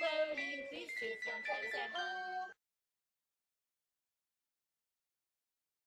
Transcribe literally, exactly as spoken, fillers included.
voting, please choose one. Try to say ho.